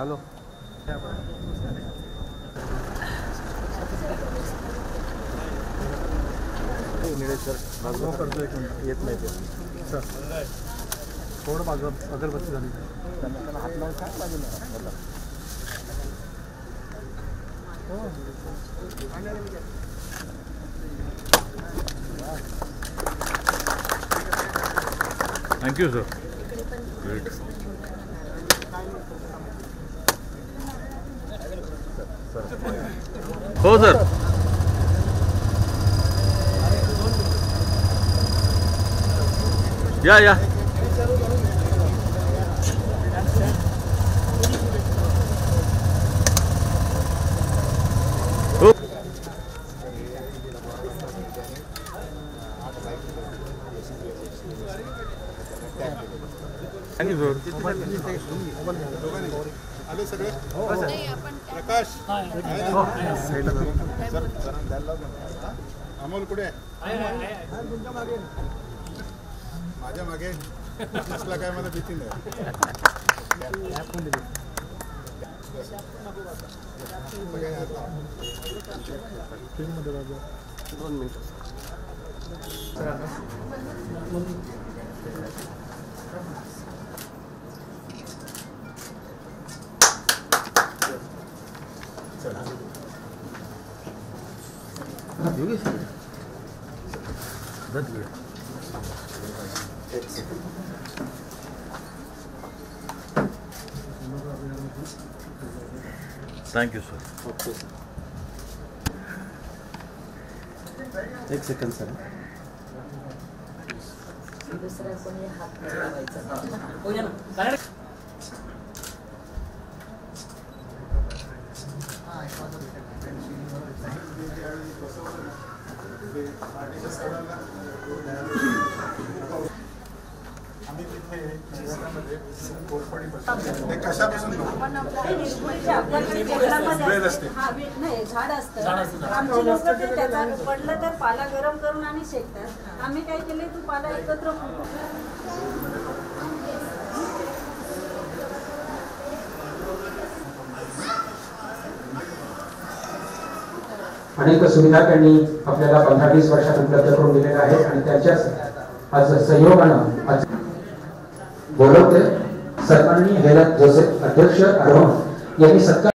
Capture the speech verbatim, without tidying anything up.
hello निळेश्वर बाजू करतो एक मिनिट येत नाही ते सर थोडं बाजू अगरबत्ती झाली त्यांना हात लावून काय बाजूला थँक्यू सर हो सर या या हो थँक्यू सर आले सगळे प्रकाश अमोल कुठे माझ्या मागे दिसला काय मला भीती नाही दोन minute Yogesh thank you sir okay एक सेकंड सर दुसऱ्या कोणी हात लावायचा कशापासून नाही झाड असतं आमची लोक ते त्याचा पडलं तर पाला गरम करून आणि शेकतात आम्ही काय केले तू पाला एकत्र अनेक सुविधा त्यांनी आपल्याला पंधरा वीस वर्षात उपलब्ध करून दिलेल्या आहेत आणि त्याच्याच आज सहयोगानं आज बोलवते सन्माननीय हेरत जोसेफ अध्यक्ष अरोहण यांनी सत्कार